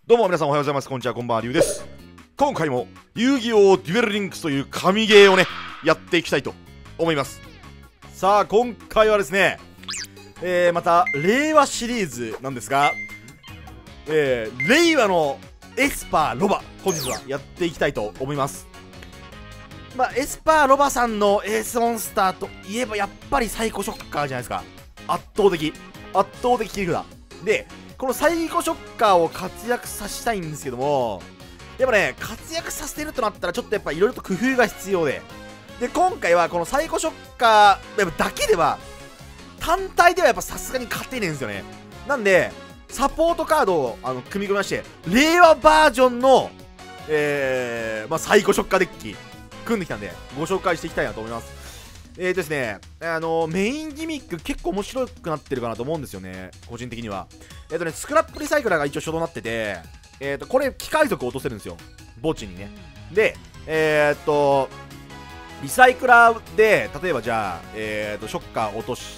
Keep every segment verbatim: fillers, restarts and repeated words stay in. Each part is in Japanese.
どうも皆さんおはようございます。こんにちは、こんばんは、りゅうです。今回も遊戯王デュエルリンクスという神ゲーをね、やっていきたいと思います。さあ、今回はですね、えー、また、令和シリーズなんですが、えー、令和のエスパーロバ、本日はやっていきたいと思います。まあ、エスパーロバさんのエースモンスターといえば、やっぱりサイコショッカーじゃないですか。圧倒的。圧倒的切り札。で、このサイコショッカーを活躍させたいんですけども、やっぱね、活躍させてるとなったら、ちょっとやっぱいろいろと工夫が必要で、で、今回はこのサイコショッカーやっぱだけでは、単体ではやっぱさすがに勝てねえんですよね。なんで、サポートカードをあの組み込みまして、令和バージョンの、えー、まあ、サイコショッカーデッキ、組んできたんで、ご紹介していきたいなと思います。えーとですね、あのー、メインギミック結構面白くなってるかなと思うんですよね、個人的には。えーとね、スクラップリサイクラーが一応初動になってて、えーと、これ、機械族を落とせるんですよ。墓地にね。で、えーと、リサイクラーで、例えばじゃあ、えーと、ショッカー落として、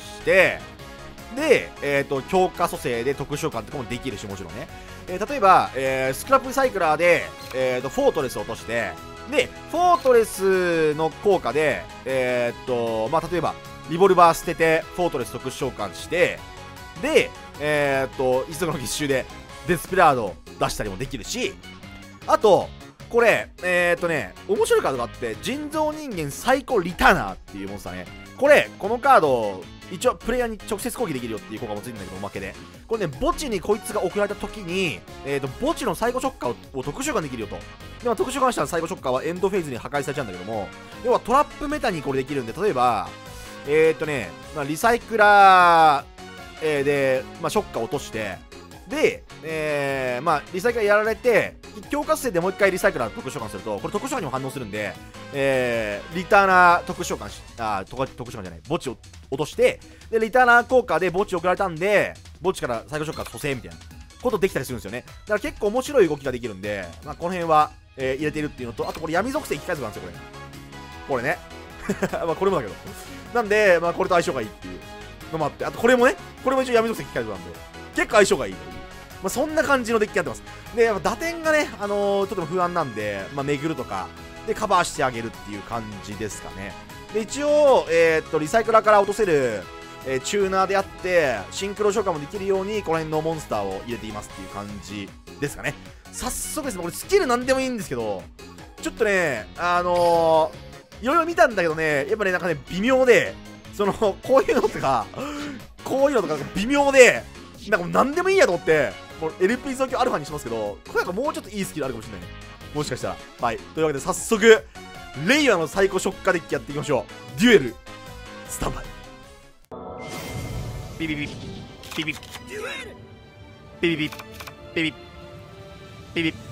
で、えーと、強化蘇生で特殊召喚とかもできるし、もちろんね。えー、例えば、えー、スクラップリサイクラーで、えーと、フォートレスを落として、で、フォートレスの効果で、えー、っと、まあ、例えば、リボルバー捨てて、フォートレス特殊召喚して、で、えー、っと、一足の月収で、デスペラードを出したりもできるし、あと、これ、えー、っとね、面白いカードがあって、人造人間サイコリターナーっていうモンスターね。これ、このカード、一応プレイヤーに直接攻撃できるよっていう効果もついてるんだけど、おまけで。これね、墓地にこいつが送られた時に、えーと、墓地のサイコショッカーを特殊召喚できるよと。でも特殊召喚したらサイコショッカーはエンドフェーズに破壊されちゃうんだけども、要はトラップメタにこれできるんで、例えば、えーとね、まあ、リサイクラー、えー、で、まあ、ショッカーを落として、で、えー、まあ、リサイクラーやられて、強化性でもう一回リサイクラー特殊召喚すると、これ特殊召喚にも反応するんで、えー、リターナー特殊召喚し、あ、特殊召喚じゃない、墓地を落として、で、リターナー効果で墓地送られたんで、墓地からサイコショッカー蘇生みたいなことできたりするんですよね。だから結構面白い動きができるんで、まあ、この辺は、えー、入れているっていうのと、あとこれ闇属性機械族なんですよ、これ。これね。まあ、これもだけど。なんで、まあ、これと相性がいいっていうのもあって、あとこれもね、これも一応闇属性機械族なんで、結構相性がいいという。まあ、そんな感じのデッキになってます。で、やっぱ打点がね、あのー、とても不安なんで、まあ、巡るとか、で、カバーしてあげるっていう感じですかね。で、一応、えー、っと、リサイクラーから落とせる、えー、チューナーであって、シンクロ召喚もできるように、この辺のモンスターを入れていますっていう感じですかね。早速ですね、これスキルなんでもいいんですけど、ちょっとね、あのー、いろいろ見たんだけどね、やっぱね、なんかね、微妙で、その、こういうのとか、こういうのとか微妙で、なんかもう何でもいいやと思って、もう エルピー 増強アルファにしますけど、これなんかもうちょっといいスキルあるかもしれないね。もしかしたら。はい。というわけで早速、令和のサイコショッカーデッキやっていきましょう。デュエル、スタンバイ。ビビビビビビビビビビビビビビ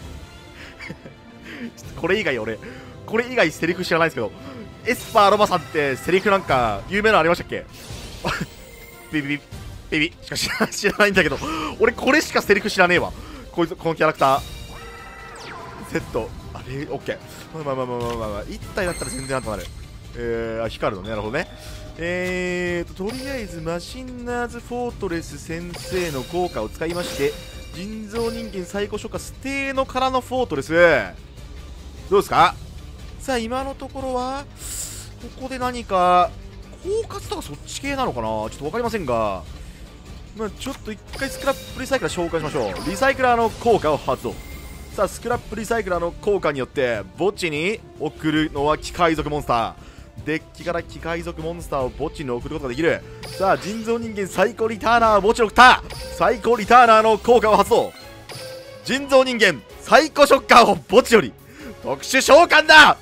これ以外俺、これ以外セリフ知らないですけど、エスパーロバさんってセリフなんか有名なのありましたっけ？ビビビビビしか知ら知らないんだけど、俺これしかセリフ知らねえわ。こいつ、このキャラクターセットあれ、オッケー。まあまあまあまあまあまあ、いち体だったら全然なんとなる。えー、光るのね。なるほどね。えーと、とりあえずマシンナーズフォートレス先生の効果を使いまして、人造人間サイコショッカーステーノからのフォートレス、どうですか？さあ今のところはここで何か狡猾とかそっち系なのかな、ちょっと分かりませんが、まあ、ちょっと一回スクラップリサイクラー紹介しましょう。リサイクラーの効果を発動。さあスクラップリサイクラーの効果によって墓地に送るのは機械族モンスター。デッキから機械族モンスターを墓地に送ることができる。さあ人造人間サイコリターナーを墓地に送った。サイコリターナーの効果を発動。人造人間サイコショッカーを墓地より特殊召喚だ。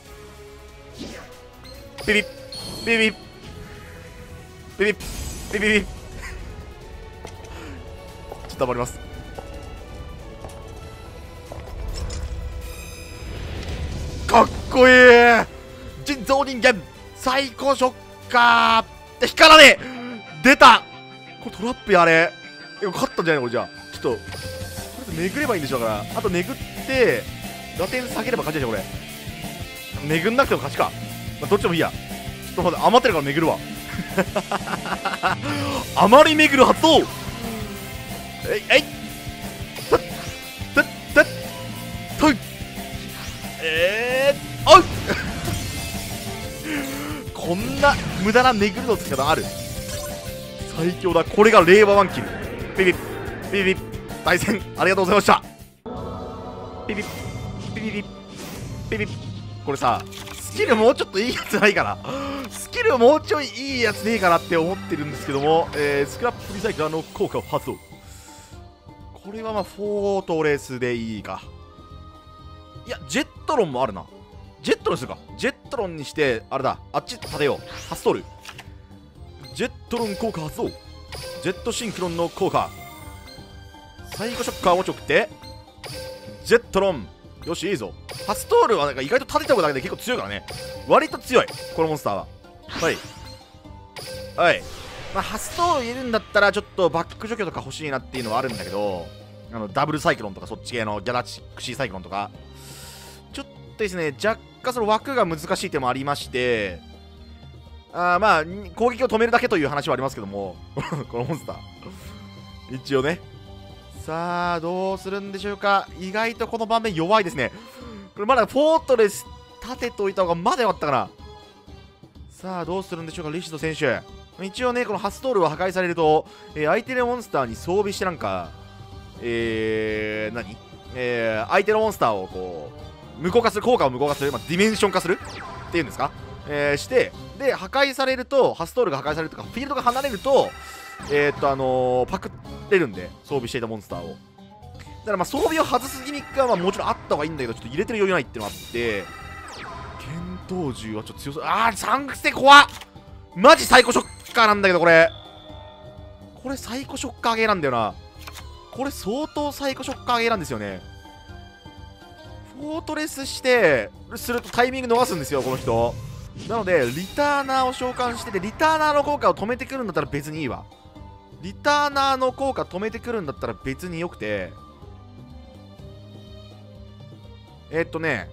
ビビッビビッビビッビビビッちょっと黙ります。かっこいい。人造人間サイコショッカーって光らねえ。出た。これトラップやれ。え、勝ったんじゃないのこれ。じゃあちょっとこれ巡ればいいんでしょうから、あと巡って打点下げれば勝ちでしょこれ。巡んなくても勝ちか、まあ、どっちでもいいや。ちょっと待って、余ってるから巡るわ。あまり巡る発動。えいえい、ふっふっこんな無駄なめぐるのつき方ある。最強だ。これが令和ワンキル。ビビッビビッ対戦ありがとうございました。ビビッビビビッビビッ。これさ、スキルもうちょっといいやつないかな。スキルもうちょいいいやつねえかなって思ってるんですけども、えー、スクラップリサイクラーの効果を発動。これはまあフォートレスでいいか。いやジェットロンもあるな。ジェットロンにするか。ジェットロンにしてあれだ、あっち立てよう。発動る。ジェットロン効果発動。ジェットシンクロンの効果。サイコショッカーをちょくってジェットロン。よしいいぞ。ハストールはなんか意外と立てただけで結構強いからね。割と強いこのモンスターは。はいはい。まあ、ハストール入れるんだったらちょっとバック除去とか欲しいなっていうのはあるんだけど、あのダブルサイクロンとかそっち系のギャラクシーサイクロンとかちょっとですね、若干その枠が難しい点もありまして、あまあ攻撃を止めるだけという話はありますけどもこのモンスター一応ね。さあどうするんでしょうか。意外とこの盤面弱いですね。これまだフォートレス立てといた方がまだよかったかな。さあどうするんでしょうかリシド選手。一応ねこのハストールを破壊されると、えー、相手のモンスターに装備してなんかえー、何えー、相手のモンスターをこう無効化する、効果を無効化する、まあ、ディメンション化するっていうんですか、えー、してで破壊されると、ハストールが破壊されるとかフィールドが離れるとえー、っとあのー、パクれるんで装備していたモンスターを。だからまあ装備を外すギミックはまあもちろんあった方がいいんだけど、ちょっと入れてる余裕ないっていうのがあって、剣闘銃はちょっと強そう。あーサンクステ怖っ。マジサイコショッカーなんだけど、これこれサイコショッカーゲーなんだよな。これ相当サイコショッカーゲーなんですよね。フォートレスしてするとタイミング逃すんですよこの人。なのでリターナーを召喚してて、リターナーの効果を止めてくるんだったら別にいいわ。リターナーの効果止めてくるんだったら別によくて、えー、っとね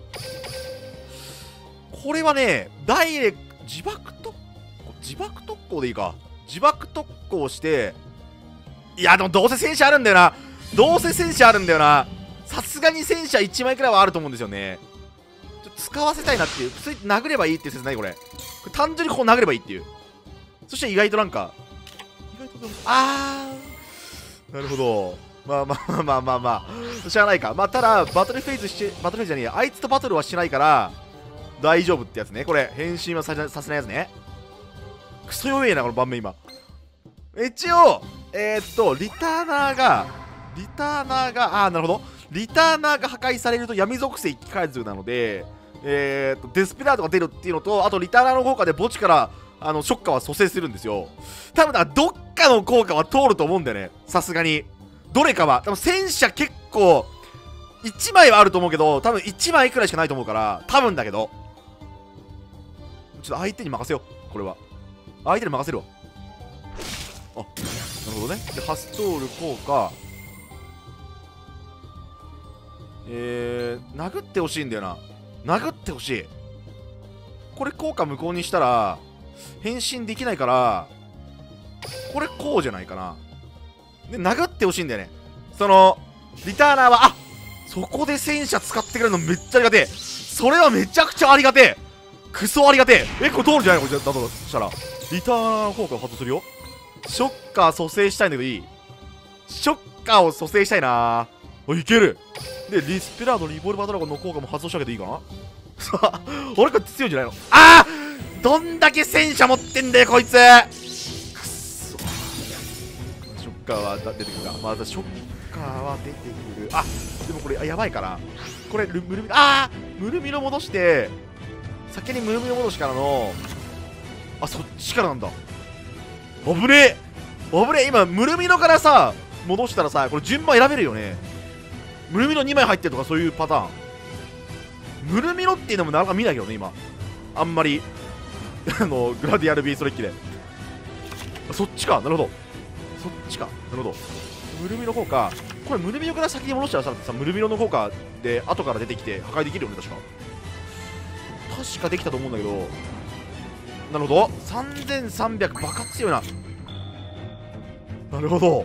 これはねダイレクト自爆特自爆特攻でいいか。自爆特攻して、いやでもどうせ戦車あるんだよな。どうせ戦車あるんだよな。さすがに戦車いちまいくらいはあると思うんですよね。ちょっと使わせたいなっていう。普通に殴ればいいっていう説ないこれ。これ単純にここ殴ればいいっていう。そして意外となんか意外とでもあーなるほど。まあまあまあまあまあまあ知らないか。まあただバトルフェイズしてバトルフェイズじゃねえや、あいつとバトルはしないから大丈夫ってやつね。これ変身はさせないやつね。クソ弱えなこの盤面今。一応えー、っとリターナーがリターナーがああなるほど、リターナーが破壊されると闇属性機械図なので、えー、っとデスペラードが出るっていうのと、あとリターナーの効果で墓地からあのショッカーは蘇生するんですよ。多分だからどっかの効果は通ると思うんだよね、さすがに。どれかは多分戦車結構いちまいはあると思うけど、多分いちまいくらいしかないと思うから、多分だけどちょっと相手に任せよう。これは相手に任せるわ。あ、なるほどね。でハストール効果、えー、殴ってほしいんだよな。殴ってほしい。これ効果無効にしたら変身できないから、これこうじゃないかな。で殴ってほしいんだよね。そのリターナーは、あそこで戦車使ってくれるのめっちゃありがてえ。それはめちゃくちゃありがてえ。クソありがてえ。えこれ通るんじゃないのこれだとしたらリターナーの効果を発動するよ。ショッカー蘇生したいんだけどいい。ショッカーを蘇生したいなー。いける。でリスペラードリボルバードラゴンの効果も発動してあげていいかな。さあ俺これ強いんじゃないの。あーどんだけ戦車持ってんだよこいつ。くっそ。ショッカーは出てくるか。まずショッカーは出てくる。あでもこれあやばいからこれルムルミあームルミロ戻して先にムルミロ戻しからの、あそっちからなんだ。危ねえ危ねえ。今ムルミノからさ戻したらさこれ順番選べるよね。ムルミノにまい入ってるとかそういうパターン。ムルミノっていうのもなかなか見ないけどね今あんまりあのグラディアルビーストレッキで。そっちかなるほど。そっちかなるほど。ムルミノ効果これムルミノから先に戻したらさムルミノの効果で後から出てきて破壊できるよね確か。確かできたと思うんだけど。なるほどさんぜんさんびゃくバカ強いな。なるほど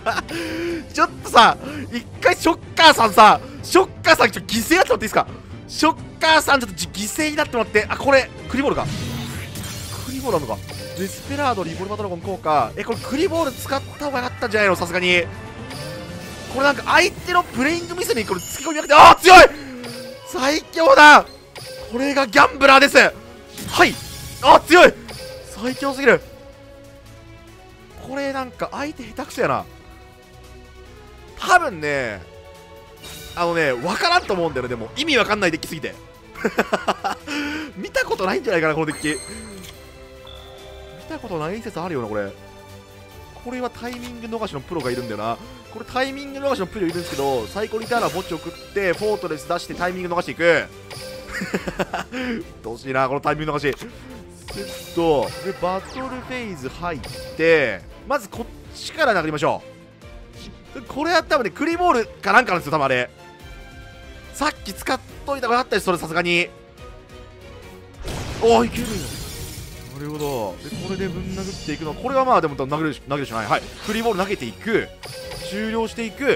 ちょっとさ一回ショッカーさんさショッカーさんちょっと犠牲やってもらっていいですか。 ショッカーさんちょっと犠牲になってもらって。あ、これクリボールか、クリボールあるのか。デスペラードリボルバードラゴン効果。え、これクリボール使った方がよかったんじゃないの、さすがに。これなんか相手のプレイングミスにこれ突き込みなくて、あー強い、最強だ。これがギャンブラーです。はい、あー強い、最強すぎる。これなんか相手下手くそやな。多分ね、あのね、わからんと思うんだよね。でも意味わかんないデッキすぎて見たことないんじゃないかな、このデッキ。見たことない説あるよな、これ。これはタイミング逃しのプロがいるんだよな。これタイミング逃しのプロいるんですけど、サイコリターナー墓地を食ってフォートレス出してタイミング逃していくどうしいな、このタイミング逃し。えっとでバトルフェーズ入って、まずこっちから殴りましょう。これは多分ね、クリボールかなんかなんですよ、多分あれ。さっき使っといたことあったり、それさすがに。おお、いけるよ。なるほど。でこれでぶん殴っていくの、これはまあでも投げるし投げるしかない。はい、クリボール投げていく、終了していく。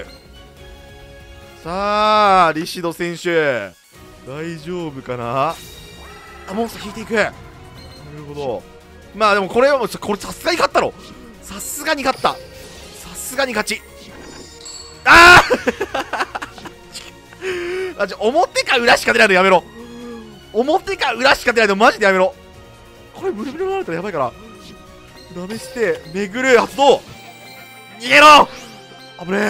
さあリシド選手大丈夫かな。あ、モンスター引いていく。なるほど。まあでもこれはもうこれさすがに勝ったろ。さすがに勝った、さすがに勝ち。あああ、ちょ表か裏しか出ないのやめろ。表か裏しか出ないのマジでやめろ。これブルブルになるとやばいから。ダメして、巡る発動、逃げろ。危ね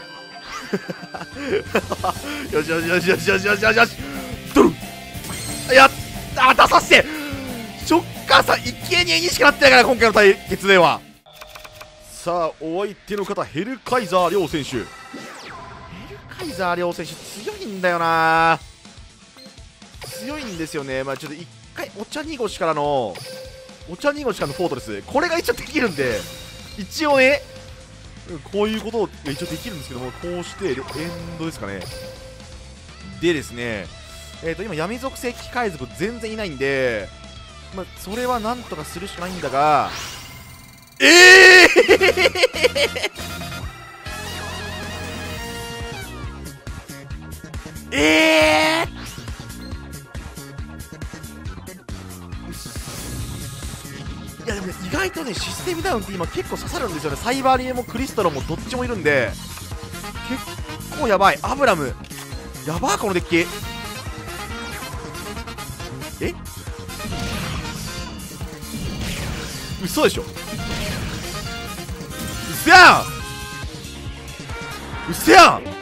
えよしよしよしよしよしよしよしよし、ドルン、やったー、出させて。ショッカーさん生贄にしかなってないから、今回の対決では。さあお相手の方、ヘルカイザー両選手。ヘルカイザー両選手強いんだよな、強いんですよね。まあちょっと一回お茶濁しからのお茶濁しからのフォートレス、これが一応できるんで、一応ねこういうことを一応できるんですけども、こうしてエンドですかね。でですね、えーと今闇属性機械族全然いないんで、まあそれはなんとかするしかないんだが、ええーええー、いやでもね、意外とねシステムダウンって今結構刺さるんですよね。サイバーリエもクリスタルもどっちもいるんで結構やばい。アブラムやばー、このデッキ。え嘘でしょ、うせやんうせやん